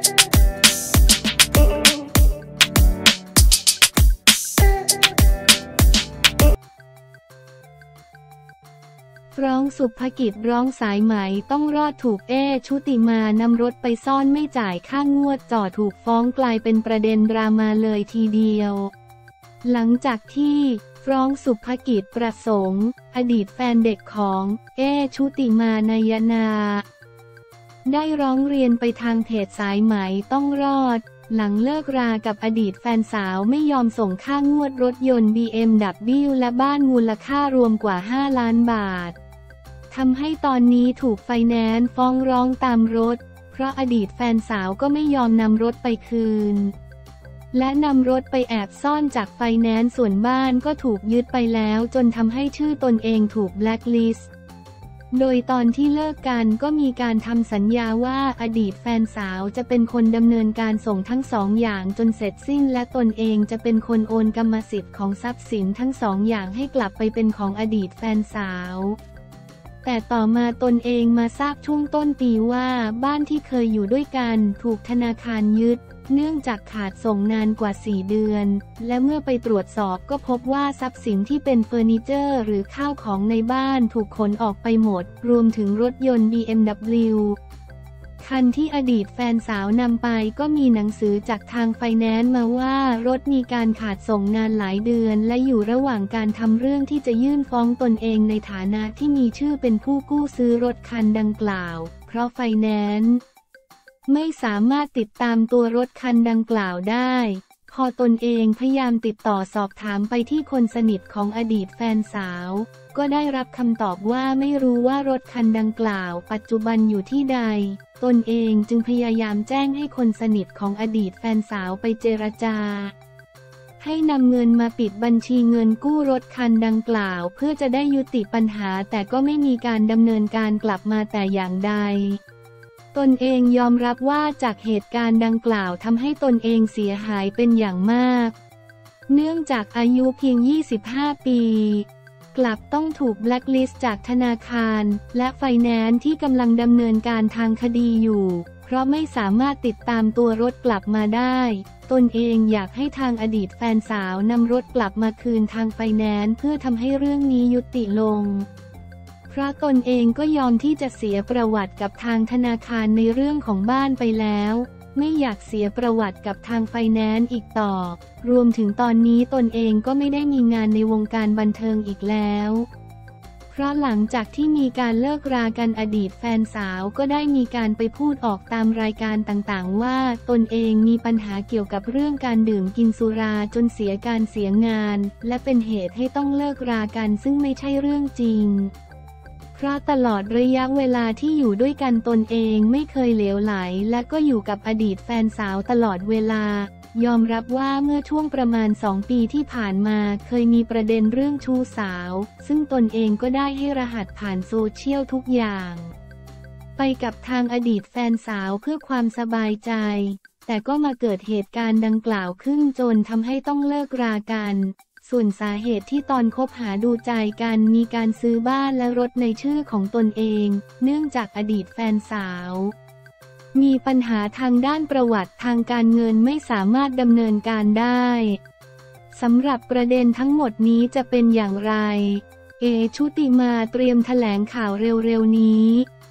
ร้องสุภกิจร้องสายไหมต้องรอดถูกชุติมานำรถไปซ่อนไม่จ่ายค่างวดจ่อถูกฟ้องกลายเป็นประเด็นดราม่าเลยทีเดียวหลังจากที่ร้องสุภกิจประสงค์อดีตแฟนเด็กของชุติมานายนาได้ร้องเรียนไปทางเพจสายไหมต้องรอดหลังเลิกรากับอดีตแฟนสาวไม่ยอมส่งค่างวดรถยนต์ BMW และบ้านมูลค่ารวมกว่า5 ล้านบาททำให้ตอนนี้ถูกไฟแนนซ์ฟ้องร้องตามรถเพราะอดีตแฟนสาวก็ไม่ยอมนำรถไปคืนและนำรถไปแอบซ่อนจากไฟแนนซ์ส่วนบ้านก็ถูกยึดไปแล้วจนทำให้ชื่อตนเองถูกแบล็คลิสต์โดยตอนที่เลิกกันก็มีการทำสัญญาว่าอดีตแฟนสาวจะเป็นคนดำเนินการส่งทั้งสองอย่างจนเสร็จสิ้นและตนเองจะเป็นคนโอนกรรมสิทธิ์ของทรัพย์สินทั้งสองอย่างให้กลับไปเป็นของอดีตแฟนสาวแต่ต่อมาตนเองมาทราบช่วงต้นปีว่าบ้านที่เคยอยู่ด้วยกันถูกธนาคารยึดเนื่องจากขาดส่งนานกว่า4 เดือนและเมื่อไปตรวจสอบก็พบว่าทรัพย์สินที่เป็นเฟอร์นิเจอร์หรือข้าวของในบ้านถูกขนออกไปหมดรวมถึงรถยนต์ BMW คันที่อดีตแฟนสาวนำไปก็มีหนังสือจากทางไฟแนนซ์มาว่ารถมีการขาดส่งนานหลายเดือนและอยู่ระหว่างการทำเรื่องที่จะยื่นฟ้องตนเองในฐานะที่มีชื่อเป็นผู้กู้ซื้อรถคันดังกล่าวเพราะไฟแนนซ์ไม่สามารถติดตามตัวรถคันดังกล่าวได้พอตนเองพยายามติดต่อสอบถามไปที่คนสนิทของอดีตแฟนสาวก็ได้รับคำตอบว่าไม่รู้ว่ารถคันดังกล่าวปัจจุบันอยู่ที่ใดตนเองจึงพยายามแจ้งให้คนสนิทของอดีตแฟนสาวไปเจรจาให้นำเงินมาปิดบัญชีเงินกู้รถคันดังกล่าวเพื่อจะได้ยุติปัญหาแต่ก็ไม่มีการดำเนินการกลับมาแต่อย่างใดตนเองยอมรับว่าจากเหตุการณ์ดังกล่าวทำให้ตนเองเสียหายเป็นอย่างมากเนื่องจากอายุเพียง25 ปีกลับต้องถูกแบล็คลิสต์จากธนาคารและไฟแนนซ์ที่กำลังดำเนินการทางคดีอยู่เพราะไม่สามารถติดตามตัวรถกลับมาได้ตนเองอยากให้ทางอดีตแฟนสาวนำรถกลับมาคืนทางไฟแนนซ์เพื่อทำให้เรื่องนี้ยุติลงเพราะตนเองก็ยอมที่จะเสียประวัติกับทางธนาคารในเรื่องของบ้านไปแล้วไม่อยากเสียประวัติกับทางไฟแนนซ์อีกต่อรวมถึงตอนนี้ตนเองก็ไม่ได้มีงานในวงการบันเทิงอีกแล้วเพราะหลังจากที่มีการเลิกรากันอดีตแฟนสาวก็ได้มีการไปพูดออกตามรายการต่างๆว่าตนเองมีปัญหาเกี่ยวกับเรื่องการดื่มกินสุราจนเสียการเสียงานและเป็นเหตุให้ต้องเลิกรากันซึ่งไม่ใช่เรื่องจริงเพราะตลอดระยะเวลาที่อยู่ด้วยกันตนเองไม่เคยเหลวไหลและก็อยู่กับอดีตแฟนสาวตลอดเวลายอมรับว่าเมื่อช่วงประมาณ2 ปีที่ผ่านมาเคยมีประเด็นเรื่องชู้สาวซึ่งตนเองก็ได้ให้รหัสผ่านโซเชียลทุกอย่างไปกับทางอดีตแฟนสาวเพื่อความสบายใจแต่ก็มาเกิดเหตุการณ์ดังกล่าวขึ้นจนทำให้ต้องเลิกรากันส่วนสาเหตุที่ตอนคบหาดูใจกันมีการซื้อบ้านและรถในชื่อของตนเองเนื่องจากอดีตแฟนสาวมีปัญหาทางด้านประวัติทางการเงินไม่สามารถดำเนินการได้สำหรับประเด็นทั้งหมดนี้จะเป็นอย่างไรชุติมาเตรียมแถลงข่าวเร็วๆนี้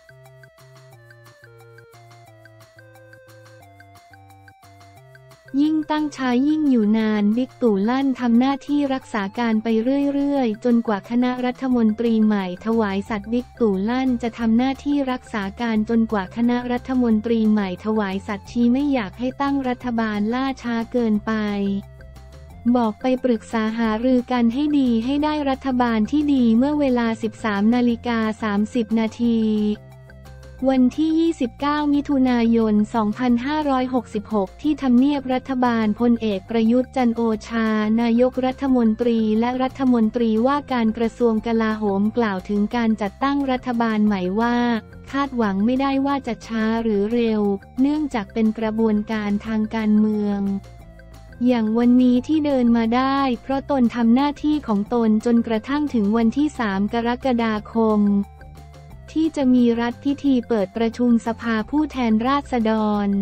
ยิ่งตั้งช้ายิ่งอยู่นานบิ๊กตู่ลั่นทำหน้าที่รักษาการไปเรื่อยๆจนกว่าคณะรัฐมนตรีใหม่ถวายสัตย์บิ๊กตู่ลั่นจะทำหน้าที่รักษาการจนกว่าคณะรัฐมนตรีใหม่ถวายสัตย์ชี้ไม่อยากให้ตั้งรัฐบาลล่าช้าเกินไปบอกไปปรึกษาหารือกันให้ดีให้ได้รัฐบาลที่ดีเมื่อเวลา 13:30 นาทีวันที่ 29 มิถุนายน 2566 ที่ทำเนียบรัฐบาลพลเอกประยุทธ์จันทร์โอชานายกรัฐมนตรีและรัฐมนตรีว่าการกระทรวงกลาโหมกล่าวถึงการจัดตั้งรัฐบาลใหม่ว่าคาดหวังไม่ได้ว่าจะช้าหรือเร็วเนื่องจากเป็นกระบวนการทางการเมืองอย่างวันนี้ที่เดินมาได้เพราะตนทำหน้าที่ของตนจนกระทั่งถึงวันที่ 3 กรกฎาคมที่จะมีรัฐพิธีเปิดประชุมสภาผู้แทนราษฎร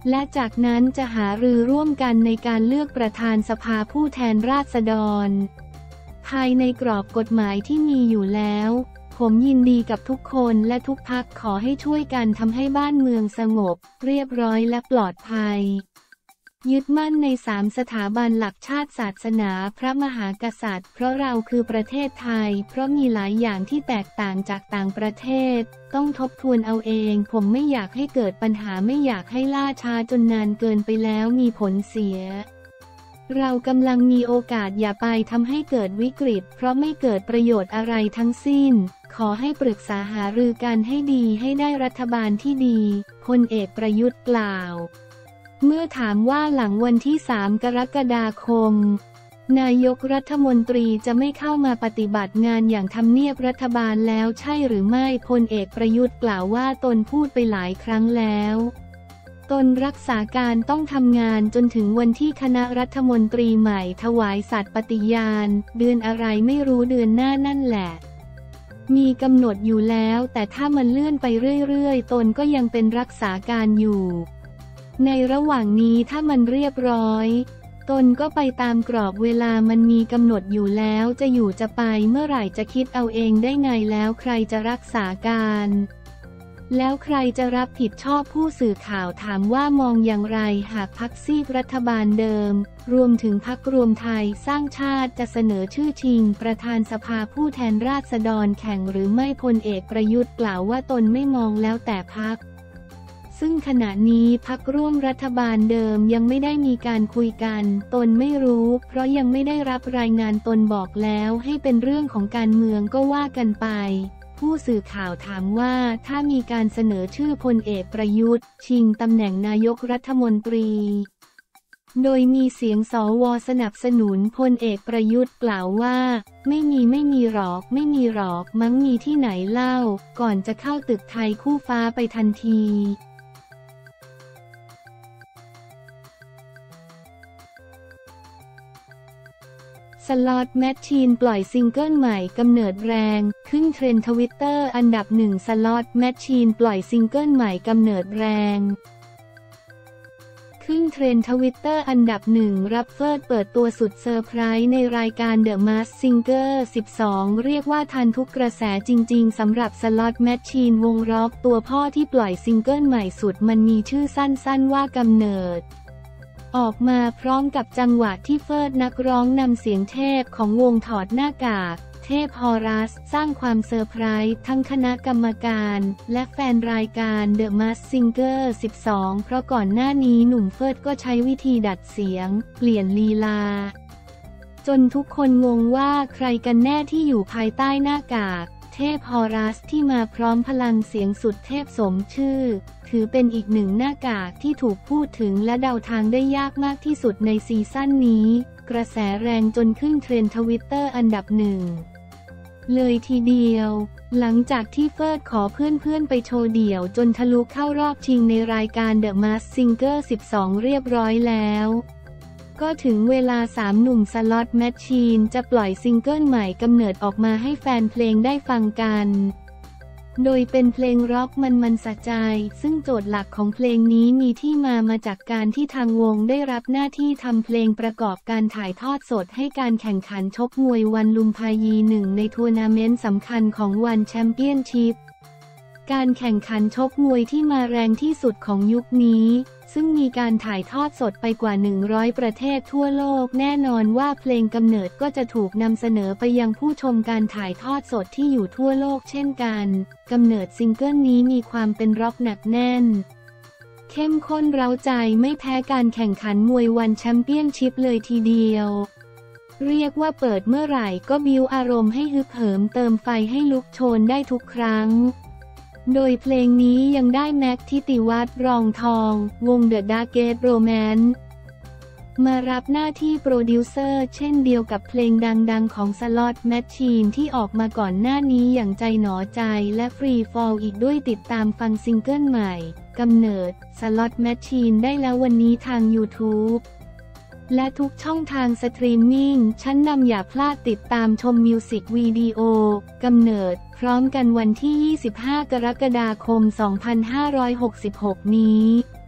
และจากนั้นจะหารือร่วมกันในการเลือกประธานสภาผู้แทนราษฎรภายในกรอบกฎหมายที่มีอยู่แล้วผมยินดีกับทุกคนและทุกพรรคขอให้ช่วยกันทำให้บ้านเมืองสงบเรียบร้อยและปลอดภัยยึดมั่นใน3 สถาบันหลักชาติศาสนาพระมหากษัตริย์เพราะเราคือประเทศไทยเพราะมีหลายอย่างที่แตกต่างจากต่างประเทศต้องทบทวนเอาเองผมไม่อยากให้เกิดปัญหาไม่อยากให้ล่าช้าจนนานเกินไปแล้วมีผลเสียเรากำลังมีโอกาสอย่าไปทำให้เกิดวิกฤตเพราะไม่เกิดประโยชน์อะไรทั้งสิ้นขอให้ปรึกษาหารือกันให้ดีให้ได้รัฐบาลที่ดีพลเอกประยุทธ์กล่าวเมื่อถามว่าหลังวันที่3 กรกฎาคมนายกรัฐมนตรีจะไม่เข้ามาปฏิบัติงานอย่างทำเนียบรัฐบาลแล้วใช่หรือไม่พลเอกประยุทธ์กล่าวว่าตนพูดไปหลายครั้งแล้วตนรักษาการต้องทำงานจนถึงวันที่คณะรัฐมนตรีใหม่ถวายสัตย์ปฏิญาณเดือนอะไรไม่รู้เดือนหน้านั่นแหละมีกำหนดอยู่แล้วแต่ถ้ามันเลื่อนไปเรื่อยๆตนก็ยังเป็นรักษาการอยู่ในระหว่างนี้ถ้ามันเรียบร้อยตนก็ไปตามกรอบเวลามันมีกำหนดอยู่แล้วจะอยู่จะไปเมื่อไหร่จะคิดเอาเองได้ไงแล้วใครจะรักษาการแล้วใครจะรับผิดชอบผู้สื่อข่าวถามว่ามองอย่างไรหากพรรคซีกรัฐบาลเดิมรวมถึงพรรครวมไทยสร้างชาติจะเสนอชื่อชิงประธานสภาผู้แทนราษฎรแข่งหรือไม่พลเอกประยุทธ์กล่าวว่าตนไม่มองแล้วแต่พรรคซึ่งขณะนี้พรรคร่วมรัฐบาลเดิมยังไม่ได้มีการคุยกันตนไม่รู้เพราะยังไม่ได้รับรายงานตนบอกแล้วให้เป็นเรื่องของการเมืองก็ว่ากันไปผู้สื่อข่าวถามว่าถ้ามีการเสนอชื่อพลเอกประยุทธ์ชิงตำแหน่งนายกรัฐมนตรีโดยมีเสียงสว.สนับสนุนพลเอกประยุทธ์กล่าวว่าไม่มีหรอกไม่มีหรอกมั้งมีที่ไหนเล่าก่อนจะเข้าตึกไทยคู่ฟ้าไปทันทีสล็อตแมชชีนปล่อยซิงเกิลใหม่กำเนิดแรงขึ้นเทรนด์ทวิตเตอร์อันดับ1สล็อตแมชชีนปล่อยซิงเกิลใหม่กำเนิดแรงขึ้นเทรนด์ทวิตเตอร์อันดับ1รับเฟิร์สเปิดตัวสุดเซอร์ไพรส์ในรายการ The Masked Singer 12เรียกว่าทันทุกกระแสจริงๆสำหรับสล็อตแมชชีนวงร็อกตัวพ่อที่ปล่อยซิงเกิลใหม่สุดมันมีชื่อสั้นๆว่ากำเนิดออกมาพร้อมกับจังหวะที่เฟิร์สนักร้องนำเสียงเทพของวงถอดหน้ากากเทพฮอรัสสร้างความเซอร์ไพรส์ทั้งคณะกรรมการและแฟนรายการ The Masked Singer 12เพราะก่อนหน้านี้หนุ่มเฟิร์สก็ใช้วิธีดัดเสียงเปลี่ยนลีลาจนทุกคนงงว่าใครกันแน่ที่อยู่ภายใต้หน้ากากเทพฮอรัสที่มาพร้อมพลังเสียงสุดเทพสมชื่อถือเป็นอีกหนึ่งหน้ากากที่ถูกพูดถึงและเดาทางได้ยากมากที่สุดในซีซั่นนี้กระแสแรงจนขึ้นเทรนด์ทวิตเตอร์อันดับ1เลยทีเดียวหลังจากที่เฟิร์สขอเพื่อนๆไปโชว์เดี่ยวจนทะลุเข้ารอบชิงในรายการ The Masked Singer 12เรียบร้อยแล้วก็ถึงเวลา3หนุ่มสล็อตแมชชีนจะปล่อยซิงเกิลใหม่กำเนิดออกมาให้แฟนเพลงได้ฟังกันโดยเป็นเพลงร็อกมันสะใจซึ่งโจทย์หลักของเพลงนี้มีที่มาจากการที่ทางวงได้รับหน้าที่ทำเพลงประกอบการถ่ายทอดสดให้การแข่งขันชกมวยวันลุมพินี1ในทัวร์นาเมนต์สำคัญของวันแชมเปี้ยนชิพการแข่งขันชกมวยที่มาแรงที่สุดของยุคนี้ซึ่งมีการถ่ายทอดสดไปกว่า100ประเทศทั่วโลกแน่นอนว่าเพลงกำเนิดก็จะถูกนำเสนอไปยังผู้ชมการถ่ายทอดสดที่อยู่ทั่วโลกเช่นกันกำเนิดซิงเกิลนี้มีความเป็นร็อกหนักแน่นเข้มข้นเร้าใจไม่แพ้การแข่งขันมวยวันแชมเปี้ยนชิพเลยทีเดียวเรียกว่าเปิดเมื่อไหร่ก็บิ้วอารมณ์ให้ฮึกเหิมเติมไฟให้ลุกโชนได้ทุกครั้งโดยเพลงนี้ยังได้แม็กทิติวัฒน์รองทองวง The Darkest Romance มารับหน้าที่โปรดิวเซอร์เช่นเดียวกับเพลงดังๆของสล็อตแมชชีนที่ออกมาก่อนหน้านี้อย่างใจหนอใจและฟรีฟอลอีกด้วยติดตามฟังซิงเกิลใหม่กำเนิดสล็อตแมชชีนได้แล้ววันนี้ทาง YouTube และทุกช่องทางสตรีมมิ่งชั้นนำอย่าพลาดติดตามชมมิวสิกวิดีโอกำเนิดพร้อมกันวันที่ 25 กรกฎาคม 2566 นี้